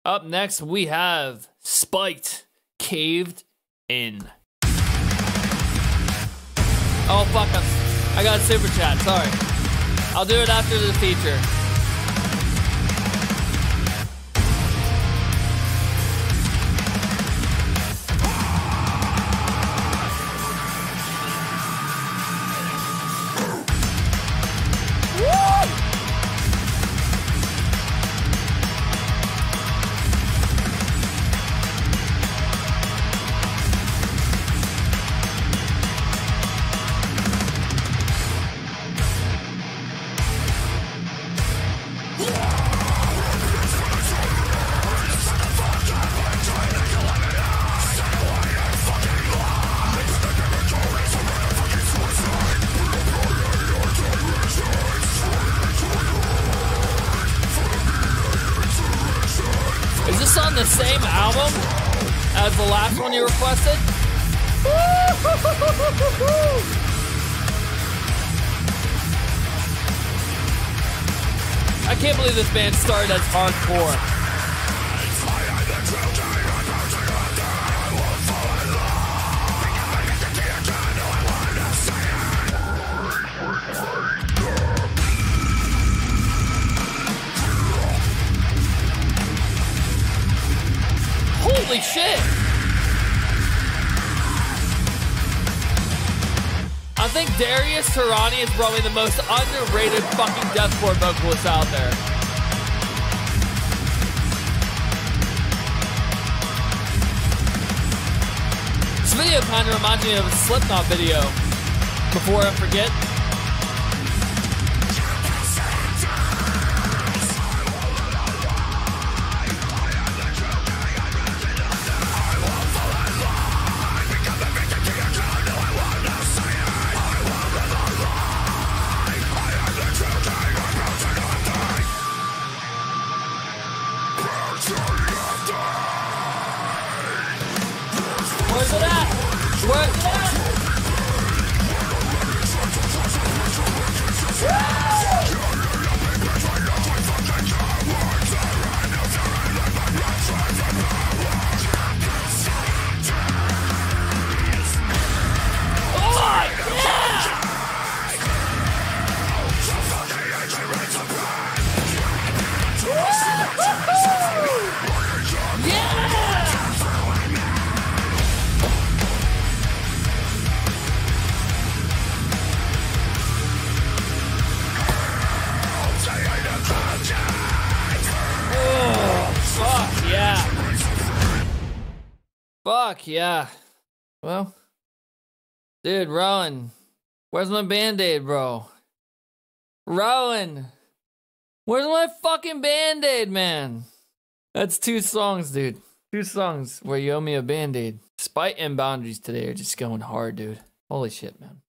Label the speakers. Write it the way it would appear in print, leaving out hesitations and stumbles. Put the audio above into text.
Speaker 1: Up next, we have Spiked, Caved In. Oh, fuck, I got a super chat, sorry. I'll do it after the feature. Is this on the same album as the last one you requested? I can't believe this band started as hardcore. Holy shit! I think Darius Tarani is probably the most underrated fucking deathcore vocalist out there. This video kind of reminds me of a Slipknot video. Before I forget. Where's it at? Where's it at? Fuck yeah. Well, dude, Rowan, where's my Band-Aid, bro? Rowan, where's my fucking Band-Aid, man? That's 2 songs, dude. 2 songs where you owe me a Band-Aid. Spite and Boundaries today are just going hard, dude. Holy shit, man.